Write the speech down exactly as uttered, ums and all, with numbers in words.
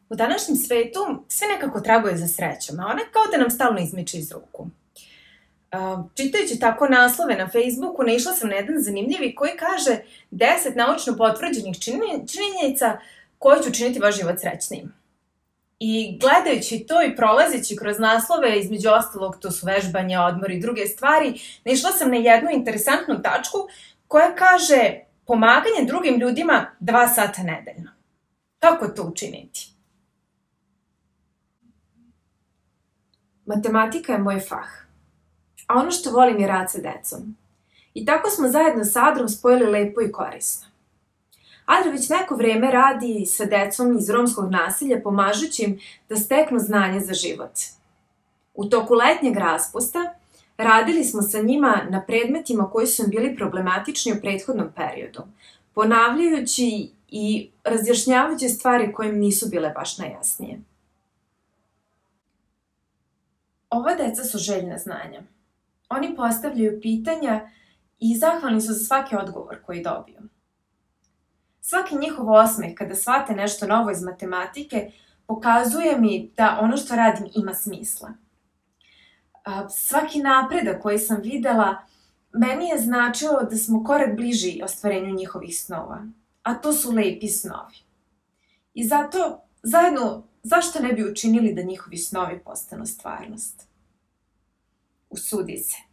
U današnjem svetu sve nekako traguje za srećom, a ona kao da nam stalno izmiče iz ruku. Čitajući tako naslove na Facebooku, naišla sam na jedan zanimljivi koji kaže deset naučno potvrđenih činjenica koje će učiniti vaš život srećnijim. I gledajući to i prolazeći kroz naslove, između ostalog to su vežbanje, odmor i druge stvari, naišla sam na jednu interesantnu tačku koja kaže pomaganje drugim ljudima dva sata nedeljno. Kako to učiniti? Matematika je moj fah, a ono što volim je rad sa decom. I tako smo zajedno sa Adrom spojili lepo i korisno. Adra već neko vreme radi sa decom iz romskog naselja pomažući im da steknu znanje za život. U toku letnjeg raspusta radili smo sa njima na predmetima koji su im bili problematični u prethodnom periodu, ponavljajući i razjašnjavajući stvari koje im nisu bile baš najjasnije. Ova deca su željna znanja. Oni postavljaju pitanja i zahvalni su za svaki odgovor koji dobiju. Svaki njihov osmeh kada shvate nešto novo iz matematike pokazuje mi da ono što radim ima smisla. Svaki napredak koji sam videla meni je značilo da smo korak bliži ostvarenju njihovih snova, a to su lepi snovi. I zato, zajedno, zašto ne bi učinili da njihovi snovi postanu stvarnost? Usudi se.